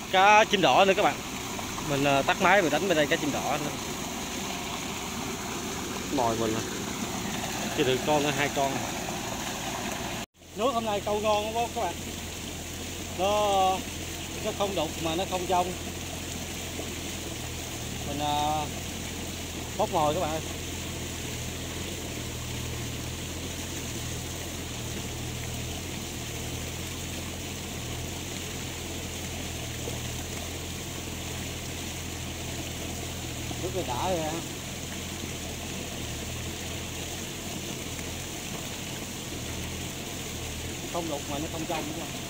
cá chim đỏ nữa các bạn. Mình tắt máy mình đánh bên đây cá chim đỏ nữa. Mồi mình chỉ được con hay 2 con. Nước hôm nay câu ngon không các bạn. Nó không đục mà nó không trong. Mình bóc mồi các bạn ơi. Nước này đã rồi ha. Không đục mà nó không trong đúng không?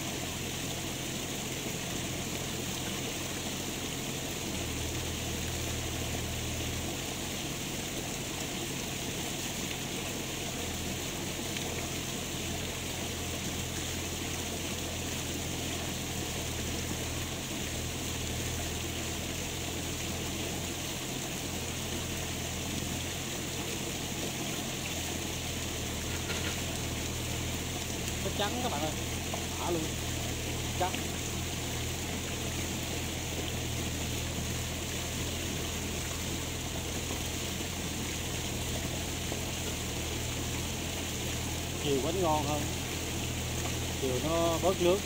Trắng các bạn ơi, thả luôn trắng. Chiều bánh ngon hơn, chiều nó bớt nước.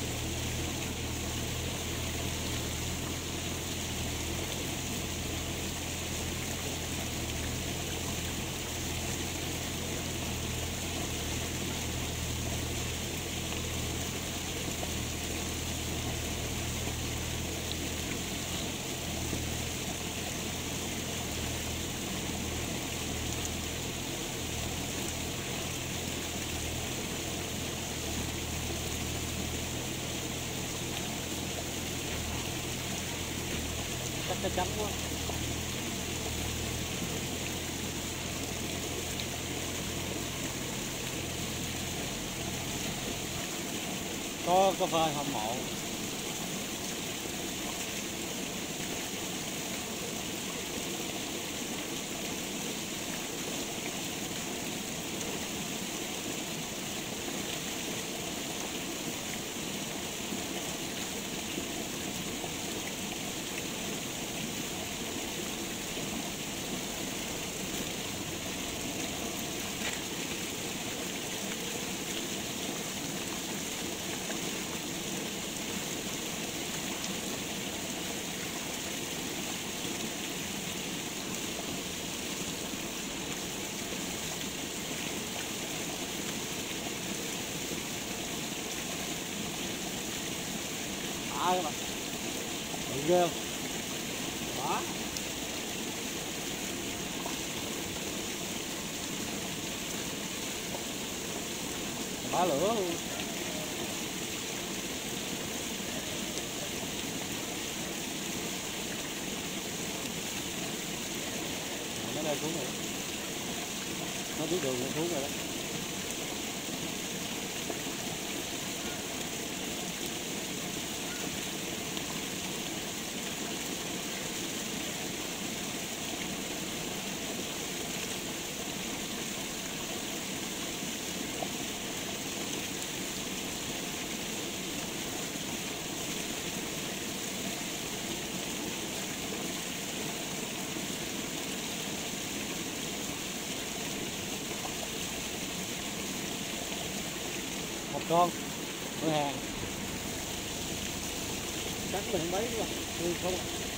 Chắc nó trắng quá. Có phơi hâm mộ. Các bạn, ghê không? Đó. Bá lửa luôn. Nó đang xuống rồi. Nó biết đường nó xuống rồi đó. Một con cửa hàng chắc mình mấy luôn không.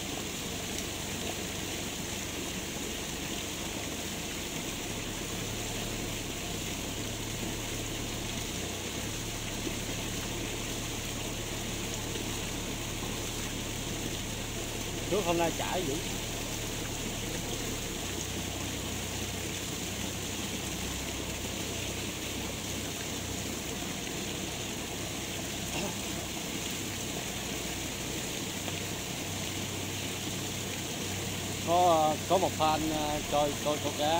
Nước hôm nay chảy dữ. Có một fan coi con cá.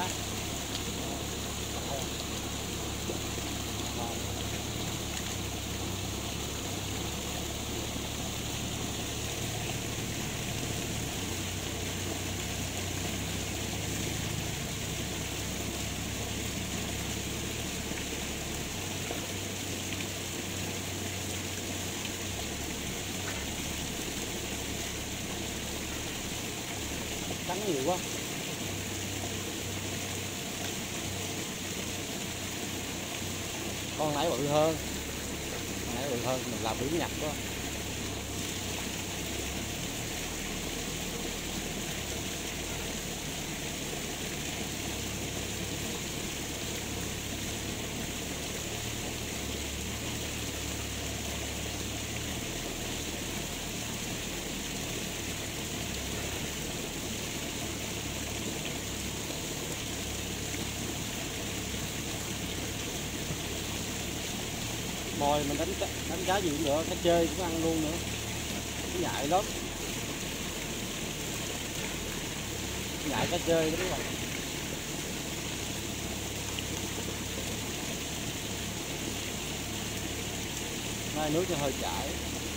Cắn nhiều quá. Con nãy bự hơn, mình làm biển nhặt quá. Mồi mình đánh cá gì cũng được, cá chơi cũng ăn luôn nữa, nhại lắm, nhại cá chơi đó các bạn. Nay nước cho hơi chảy.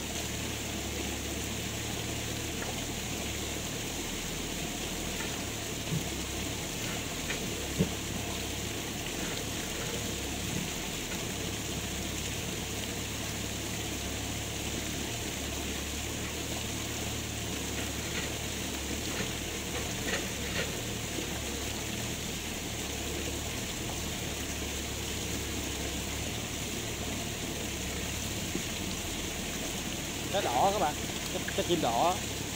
Cá đỏ các bạn, cá chim đỏ.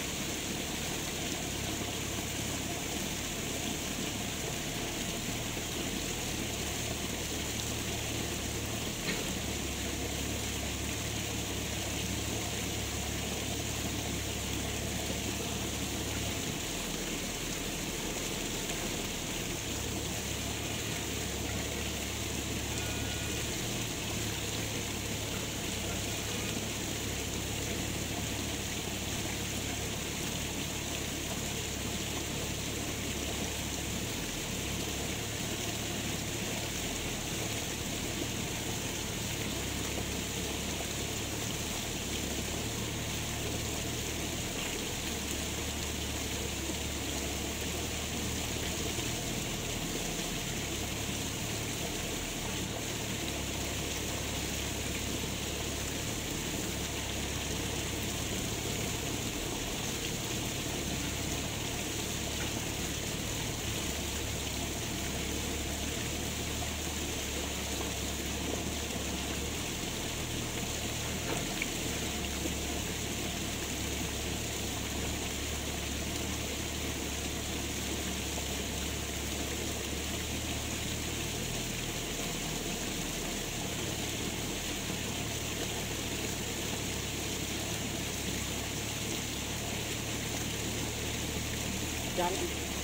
Trắng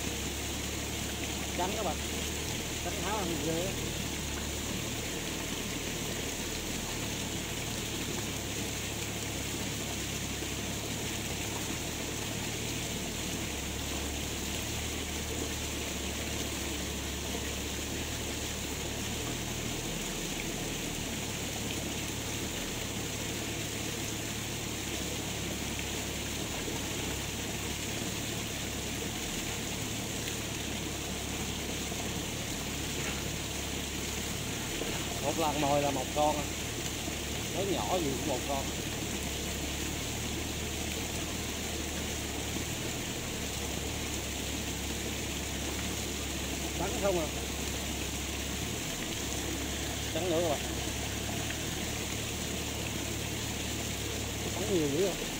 các bạn, trắng tháo ăn ghê. Một lần mồi là một con, lớn nhỏ gì cũng một con. Bắn không à, trắng nữa các bạn, bắn nhiều dữ không.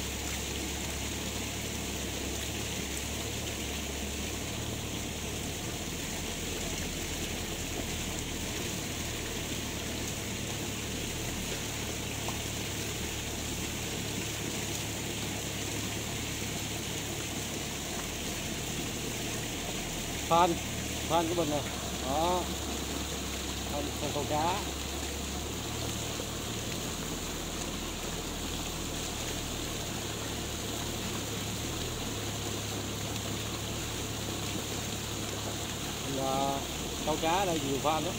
Phan của mình nè, đó, con câu cá. Và câu cá ở đây nhiều phan lắm.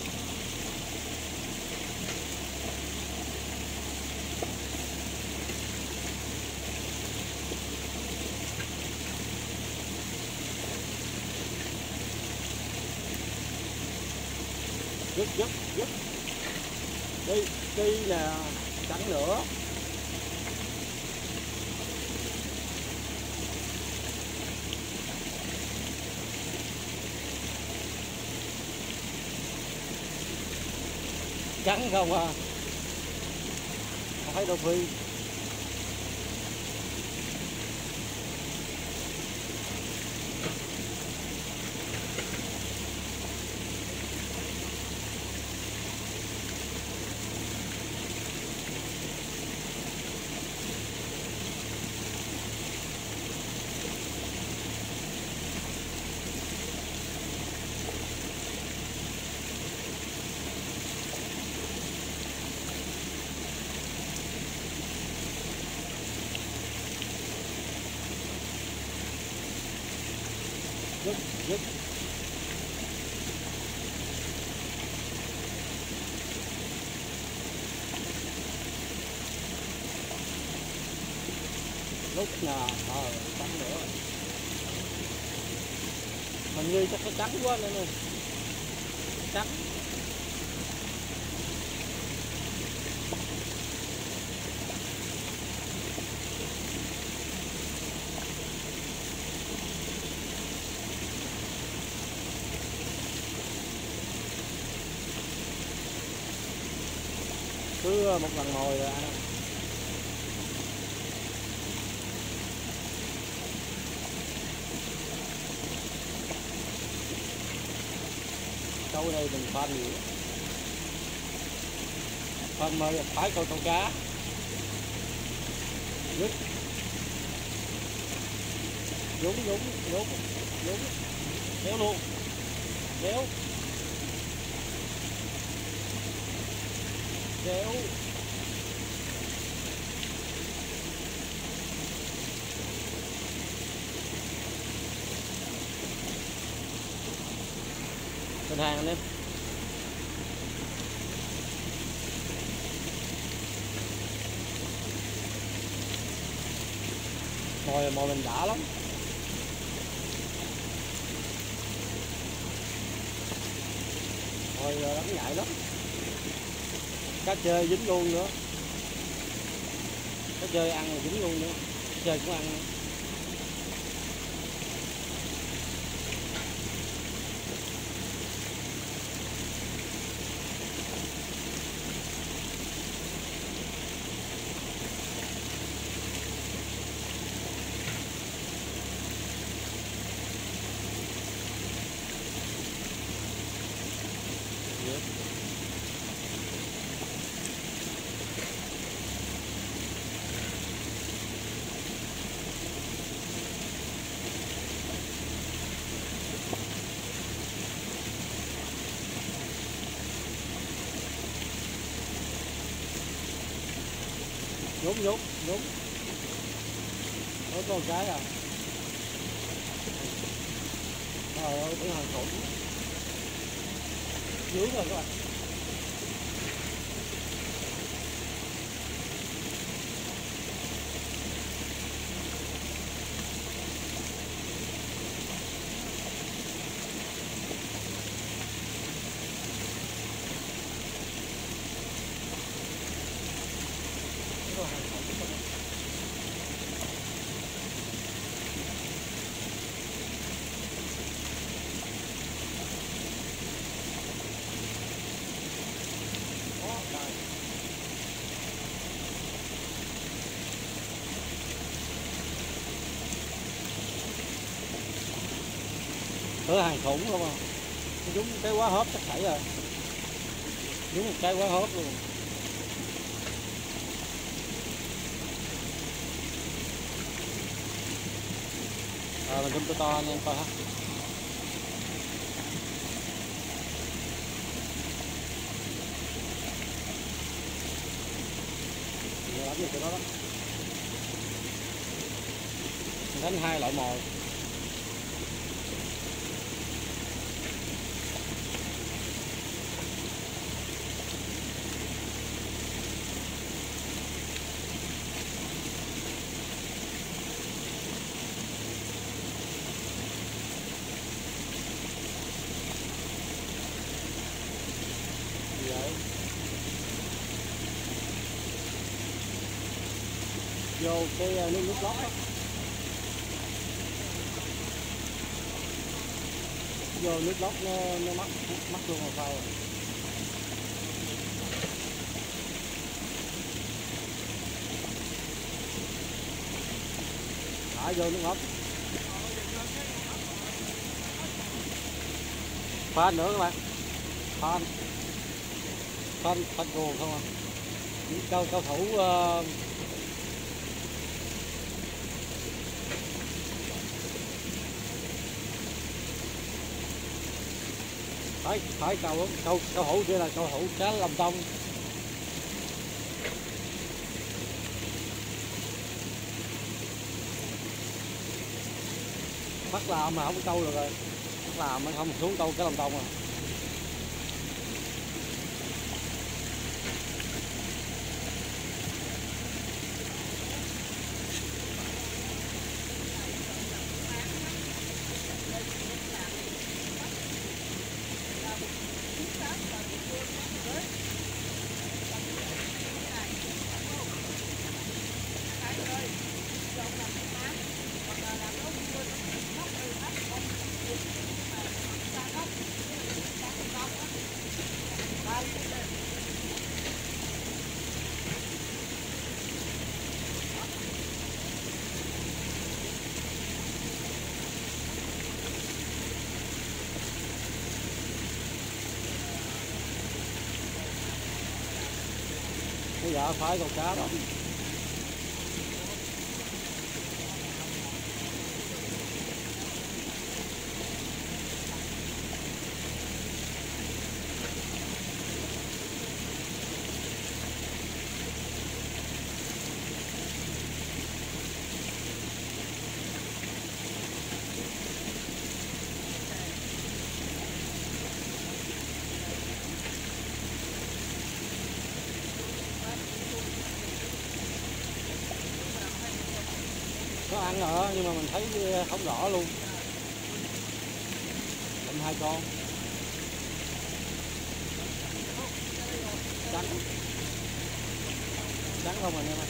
Dứt đi nè, trắng nữa. trắng không à, không thấy đô phi. Dứt, dứt. Lúc nào trắng nữa, hình như chắc nó trắng quá nữa nè, trắng. Cứ một lần mồi là ăn. Câu đây đừng pha nhiều, pha mời phải câu cá. Dứt, dúng dúng dúng dúng, kéo luôn, kéo kéo. Bên hàng anh em. Mồi mình đã lắm. Mồi đánh nhạy lắm. Cá chơi dính luôn nữa. Cá chơi ăn rồi dính luôn nữa. Cá chơi cũng ăn nữa. Nhúng nhúng nhúng, có một cái à. Trời ơi, cái hàng khủng dướng rồi các bạn. Cửa hàng khủng không à, đúng cái quá hớp chắc chảy rồi, đúng một cái quá hớp luôn. Mình zoom to anh em coi ha. Làm gì cho nó đó. Mình đánh hai loại mồi. Vô cái nước lót đó. Vô nước lót nó mắc luôn rồi sao. thả vô nước ốp. Phan nữa các bạn, phan cuồng không à. Những cao thủ phải cầu thủ kia là cầu thủ cá Lâm Tông. Bắt làm mà không có câu được rồi, bắt làm mà không xuống câu cá Lâm Tông à. Dạ phải con cá đó. Có ăn rồi nhưng mà mình thấy không rõ luôn. Lụm 2 con trắng không à em ơi.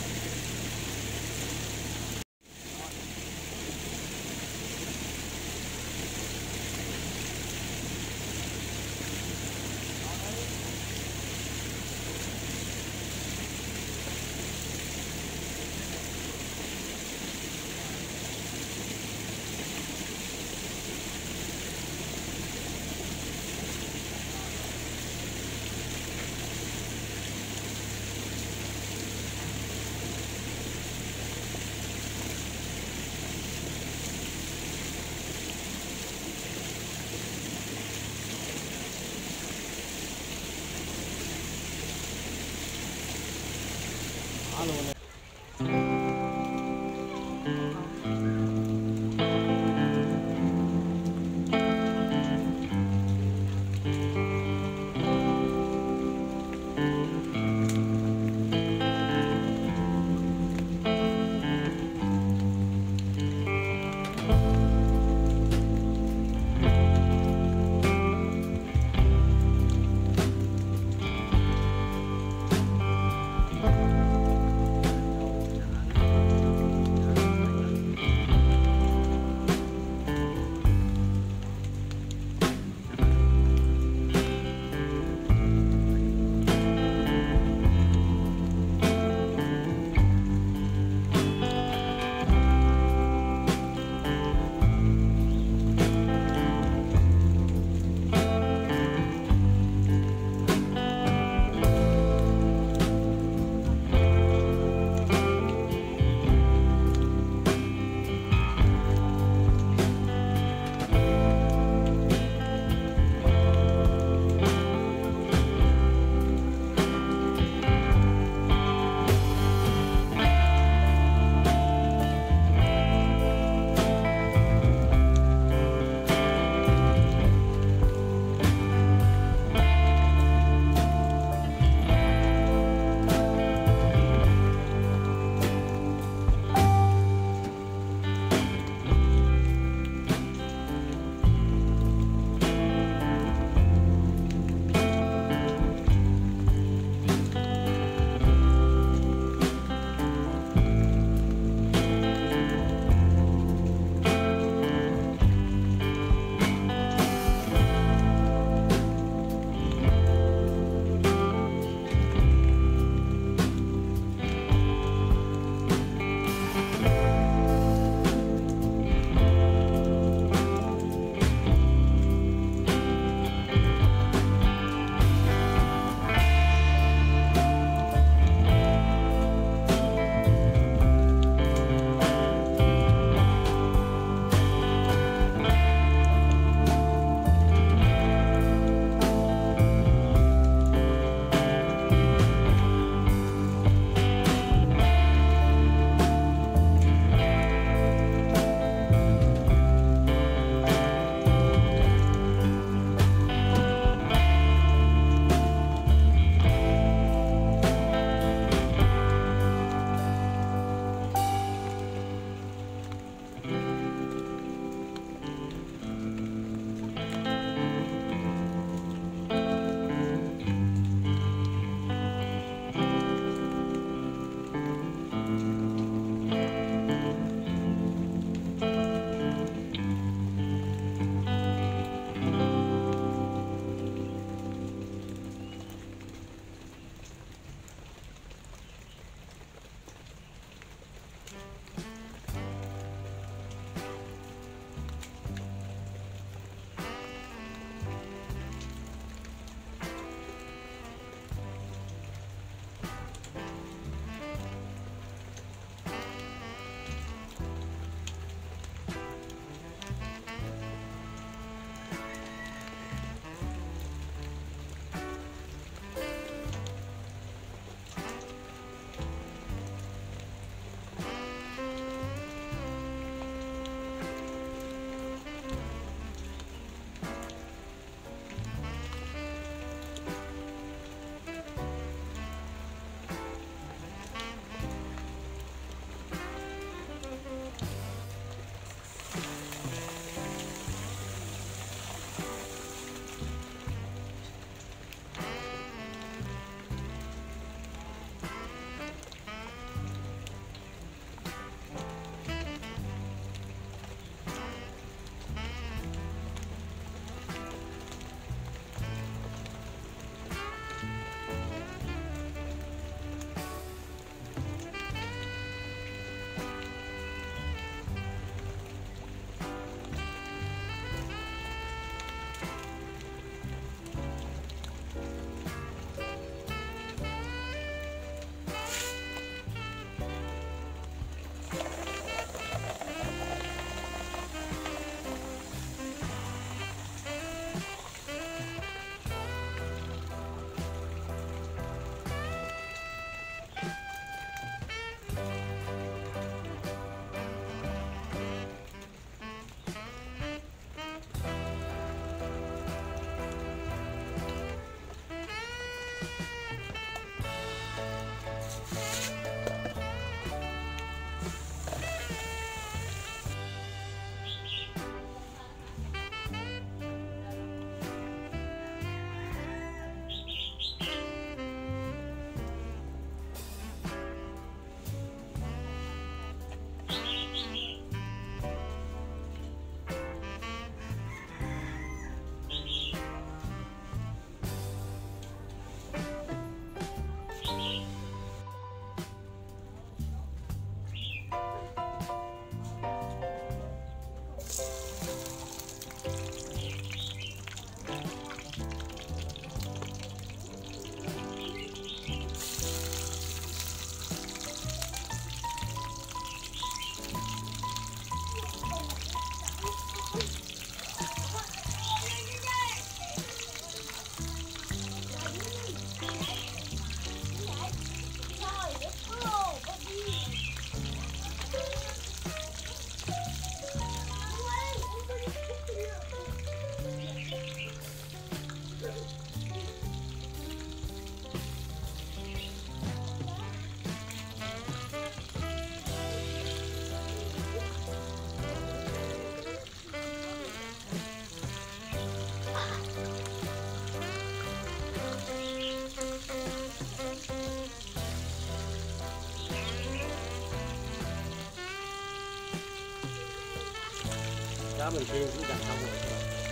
Cá mình chiên cũng dần xong rồi.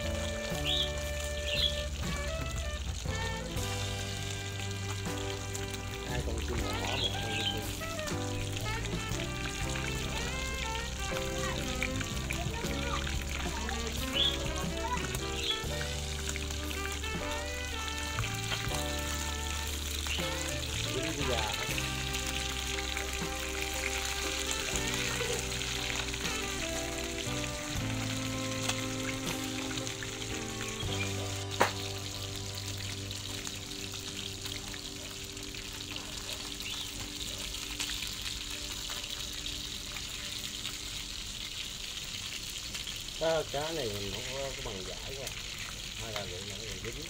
Hai con chim nhỏ, một con chim. Dính già. Cá này nó có bằng giải quá, hay là lụi nó dính.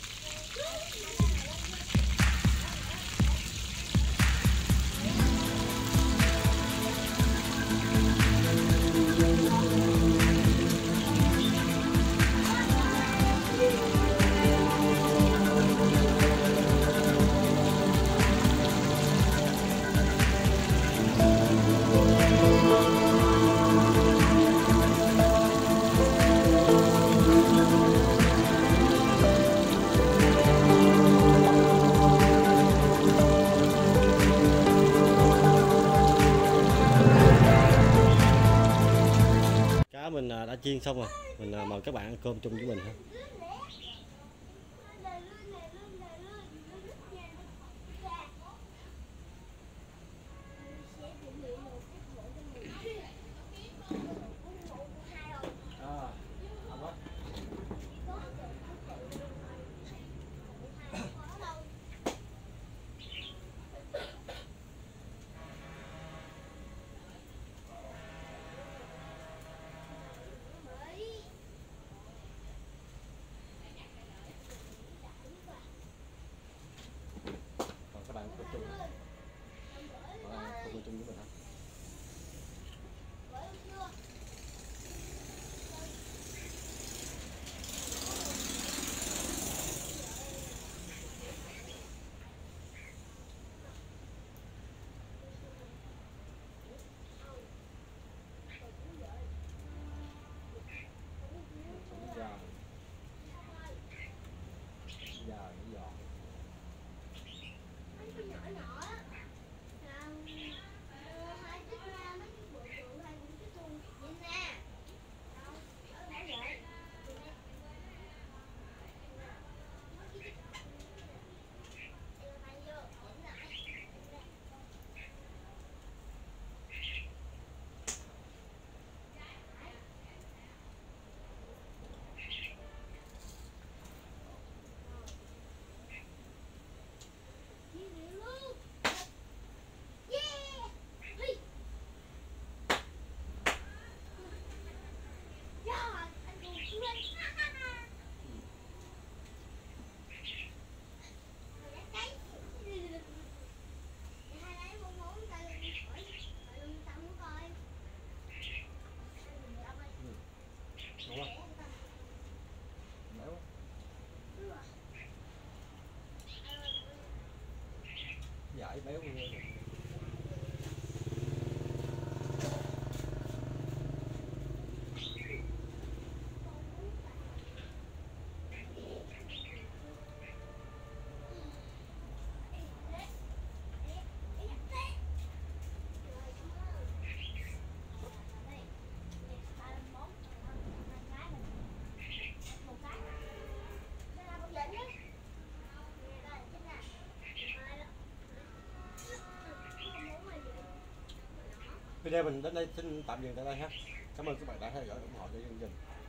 Cá mình đã chiên xong rồi, mình mời các bạn ăn cơm chung với mình ha. Các bạn cùng chung, cùng chung với mình ha. Giờ giò. Đúng không? Béo. Giải béo nghe. Video mình đến đây xin tạm dừng tại đây ha. Cảm ơn các bạn đã theo dõi ủng hộ cho chương trình.